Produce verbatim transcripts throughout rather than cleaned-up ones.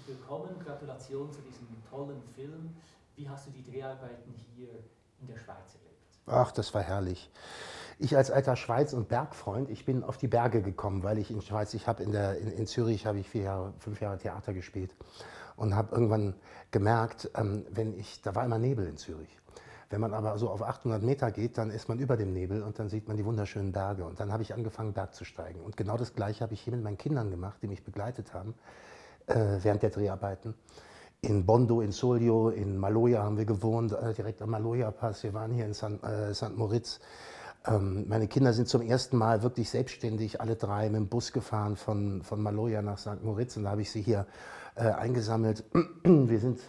willkommen, Gratulation zu diesem tollen Film. Wie hast du die Dreharbeiten hier in der Schweiz erlebt? Ach, das war herrlich. Ich als alter Schweiz- und Bergfreund, ich bin auf die Berge gekommen, weil ich in Schweiz, ich habe in, der, in, in Zürich habe ich vier Jahre, fünf Jahre Theater gespielt und habe irgendwann gemerkt, ähm, wenn ich, da war immer Nebel in Zürich. Wenn man aber so auf achthundert Meter geht, dann ist man über dem Nebel und dann sieht man die wunderschönen Berge. Und dann habe ich angefangen, Berg zu steigen. Und genau das Gleiche habe ich hier mit meinen Kindern gemacht, die mich begleitet haben äh, während der Dreharbeiten. In Bondo, in Solio, in Maloja haben wir gewohnt, äh, direkt am Maloja-Pass. Wir waren hier in San, äh, Sankt Moritz. Ähm, meine Kinder sind zum ersten Mal wirklich selbstständig, alle drei mit dem Bus gefahren von, von Maloja nach Sankt Moritz. Und da habe ich sie hier äh, eingesammelt. Wir sind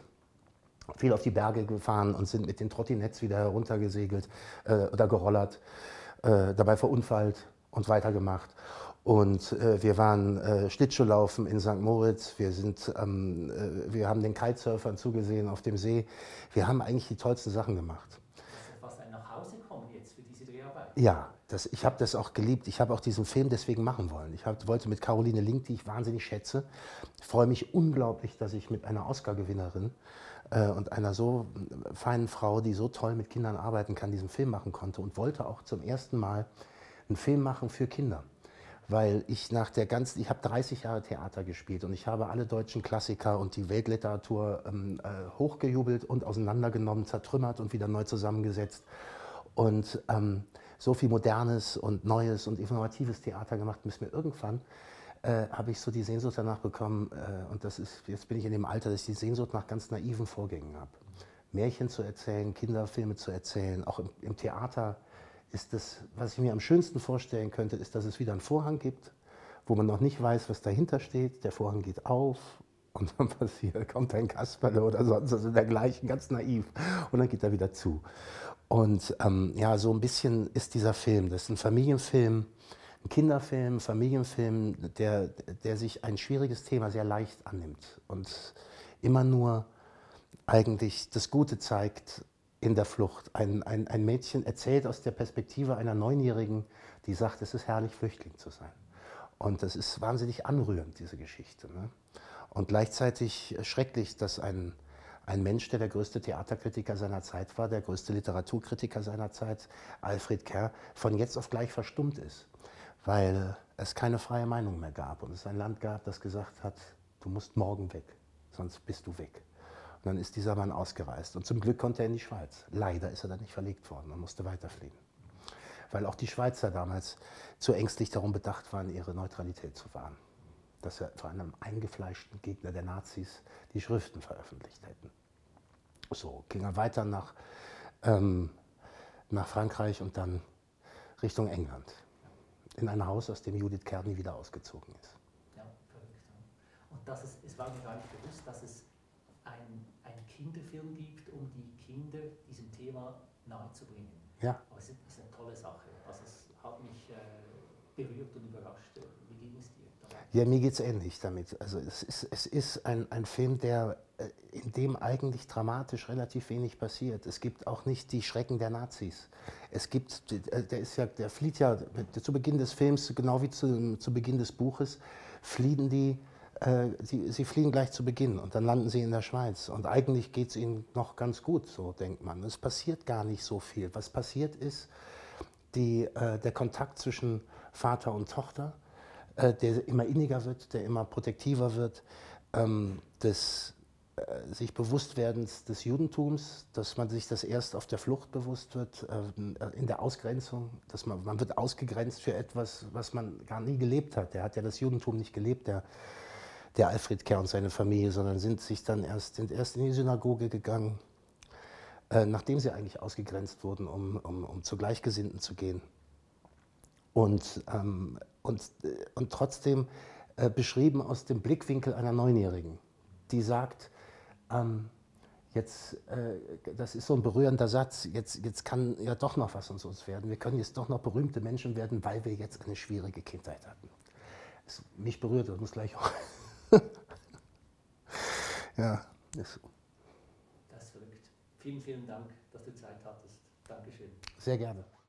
viel auf die Berge gefahren und sind mit den Trottinetts wieder heruntergesegelt äh, oder gerollert, äh, dabei verunfallt und weitergemacht. Und äh, wir waren äh, Schlittschuhlaufen in Sankt Moritz, wir, sind, ähm, äh, wir haben den Kitesurfern zugesehen auf dem See. Wir haben eigentlich die tollsten Sachen gemacht. Das ist fast ein Nachhausekommen jetzt für diese Dreharbeit. Ja, das, ich habe das auch geliebt. Ich habe auch diesen Film deswegen machen wollen. Ich hab, wollte mit Caroline Link, die ich wahnsinnig schätze, ich freue mich unglaublich, dass ich mit einer Oscar-Gewinnerin äh, und einer so feinen Frau, die so toll mit Kindern arbeiten kann, diesen Film machen konnte und wollte auch zum ersten Mal einen Film machen für Kinder. Weil ich nach der ganzen, ich habe dreißig Jahre Theater gespielt und ich habe alle deutschen Klassiker und die Weltliteratur ähm, äh, hochgejubelt und auseinandergenommen, zertrümmert und wieder neu zusammengesetzt. Und ähm, so viel modernes und neues und innovatives Theater gemacht, bis mir irgendwann äh, habe ich so die Sehnsucht danach bekommen, äh, und das ist, jetzt bin ich in dem Alter, dass ich die Sehnsucht nach ganz naiven Vorgängen habe. Märchen zu erzählen, Kinderfilme zu erzählen, auch im, im Theater. Ist das, was ich mir am schönsten vorstellen könnte, ist, dass es wieder einen Vorhang gibt, wo man noch nicht weiß, was dahinter steht. Der Vorhang geht auf und dann passiert, kommt ein Kasperle oder sonst was dergleichen, ganz naiv. Und dann geht er wieder zu. Und ähm, ja, so ein bisschen ist dieser Film. Das ist ein Familienfilm, ein Kinderfilm, ein Familienfilm, der, der sich ein schwieriges Thema sehr leicht annimmt und immer nur eigentlich das Gute zeigt in der Flucht. Ein, ein, ein Mädchen erzählt aus der Perspektive einer Neunjährigen, die sagt, es ist herrlich, Flüchtling zu sein. Und das ist wahnsinnig anrührend, diese Geschichte. Ne? Und gleichzeitig schrecklich, dass ein, ein Mensch, der der größte Theaterkritiker seiner Zeit war, der größte Literaturkritiker seiner Zeit, Alfred Kerr, von jetzt auf gleich verstummt ist, weil es keine freie Meinung mehr gab und es ein Land gab, das gesagt hat, du musst morgen weg, sonst bist du weg. Und dann ist dieser Mann ausgereist. Und zum Glück konnte er in die Schweiz. Leider ist er dann nicht verlegt worden und musste weiterfliehen. Weil auch die Schweizer damals zu ängstlich darum bedacht waren, ihre Neutralität zu wahren. Dass wir vor einem eingefleischten Gegner der Nazis die Schriften veröffentlicht hätten. So ging er weiter nach, ähm, nach Frankreich und dann Richtung England. In ein Haus, aus dem Judith Kerr nie wieder ausgezogen ist. Ja, verrückt. Und das ist, es war mir gar nicht bewusst, dass es Ein, ein Kinderfilm gibt, um die Kinder diesem Thema nahezubringen. Ja. Aber es ist, ist eine tolle Sache. Also es hat mich äh, berührt und überrascht. Wie ging es dir damit? Ja, mir geht es ähnlich damit. Also es ist, es ist ein, ein Film, der, in dem eigentlich dramatisch relativ wenig passiert. Es gibt auch nicht die Schrecken der Nazis. Es gibt, der, ist ja, der flieht ja zu Beginn des Films, genau wie zu, zu Beginn des Buches, fliehen die. Sie, sie fliehen gleich zu Beginn und dann landen sie in der Schweiz. Und eigentlich geht es ihnen noch ganz gut, so denkt man. Es passiert gar nicht so viel. Was passiert ist, die, äh, der Kontakt zwischen Vater und Tochter, äh, der immer inniger wird, der immer protektiver wird, ähm, des äh, sich Bewusstwerdens des Judentums, dass man sich das erst auf der Flucht bewusst wird, äh, in der Ausgrenzung, dass man, man wird ausgegrenzt für etwas, was man gar nie gelebt hat. Der hat ja das Judentum nicht gelebt, der der Alfred Kerr und seine Familie, sondern sind sich dann erst, sind erst in die Synagoge gegangen, äh, nachdem sie eigentlich ausgegrenzt wurden, um, um, um zu Gleichgesinnten zu gehen. Und, ähm, und, äh, und trotzdem äh, beschrieben aus dem Blickwinkel einer Neunjährigen, die sagt, ähm, jetzt, äh, das ist so ein berührender Satz, jetzt, jetzt kann ja doch noch was aus uns werden. Wir können jetzt doch noch berühmte Menschen werden, weil wir jetzt eine schwierige Kindheit hatten. Es, mich berührt das, muss gleich auch. Ja, ist so. Das ist verrückt. Vielen, vielen Dank, dass du Zeit hattest. Dankeschön. Sehr gerne.